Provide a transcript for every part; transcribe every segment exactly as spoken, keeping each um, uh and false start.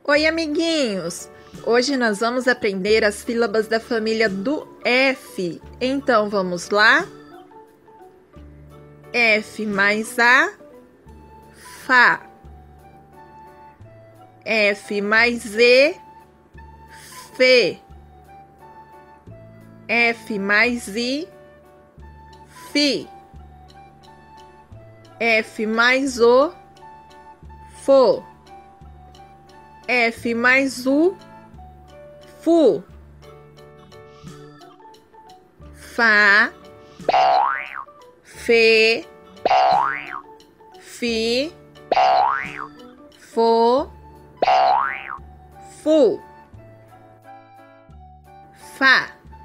Oi, amiguinhos! Hoje nós vamos aprender as sílabas da família do F. Então, vamos lá? F mais A, Fá. F mais Z, Fê. F mais I, Fi. F mais O, Fô. F mais U, Fu. Fá, Fê, Fi, Fô, Fu. Fá,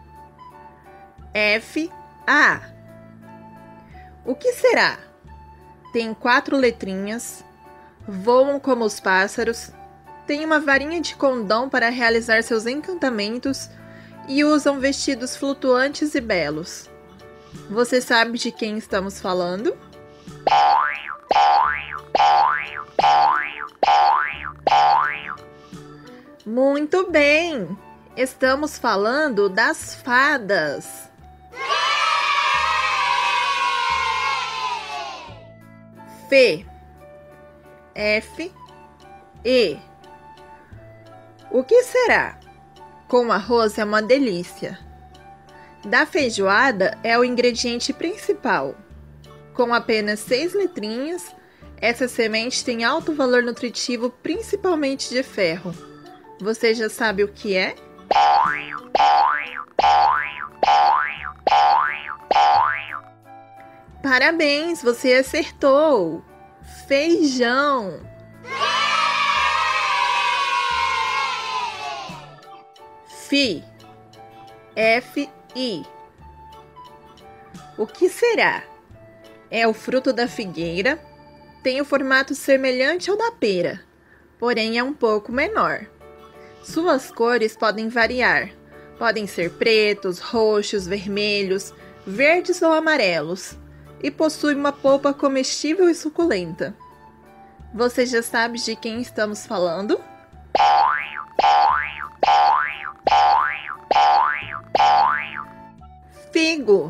F, A. O que será? Tem quatro letrinhas, voam como os pássaros, tem uma varinha de condão para realizar seus encantamentos e usam vestidos flutuantes e belos. Você sabe de quem estamos falando? Muito bem! Estamos falando das fadas. Fê, F, E. O que será? Com arroz é uma delícia. Da feijoada é o ingrediente principal. Com apenas seis letrinhas, essa semente tem alto valor nutritivo, principalmente de ferro. Você já sabe o que é? Parabéns, você acertou! Feijão! Fi, F, I. O que será? É o fruto da figueira, tem o formato semelhante ao da pera, porém é um pouco menor. Suas cores podem variar, podem ser pretos, roxos, vermelhos, verdes ou amarelos, e possui uma polpa comestível e suculenta. Você já sabe de quem estamos falando? Figo.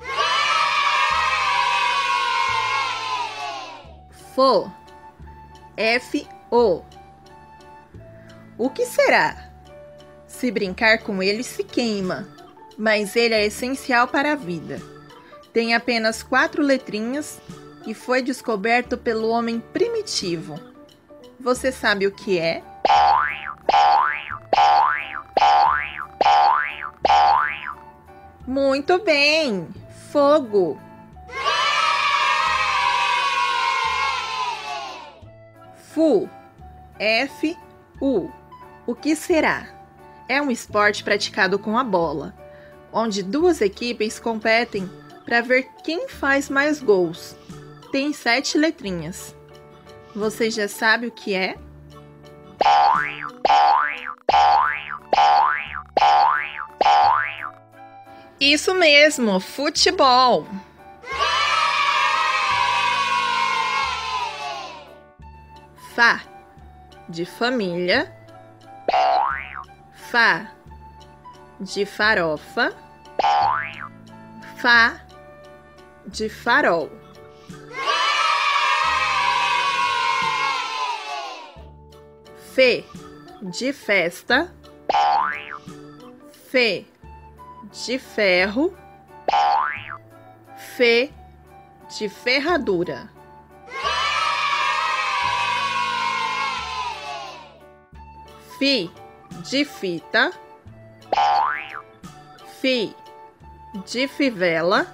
Fo, F, O. O que será? Se brincar com ele, se queima, mas ele é essencial para a vida. Tem apenas quatro letrinhas e foi descoberto pelo homem primitivo. Você sabe o que é? Muito bem! Fogo! Fu, F, U. O que será? É um esporte praticado com a bola, onde duas equipes competem para ver quem faz mais gols. Tem sete letrinhas. Você já sabe o que é? Isso mesmo, futebol! Fá, de família. Fá, de farofa. Fá, de farol. Fê, de festa. Fê, de ferro. Fê, de ferradura. Fi, de fita. Fi, de fivela.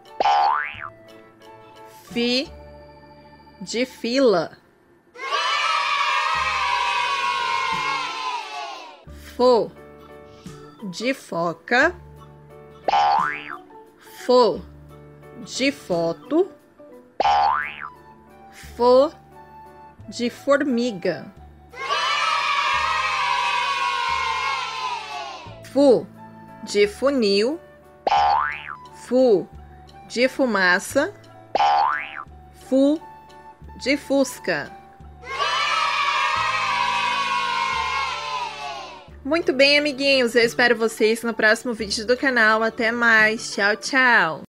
Fi, de fila. Fo, de foca. Fo, de foto. Fo, de formiga. Fu, de funil. Fu, de fumaça. Fu, de fusca. Muito bem, amiguinhos, eu espero vocês no próximo vídeo do canal. Até mais, tchau, tchau!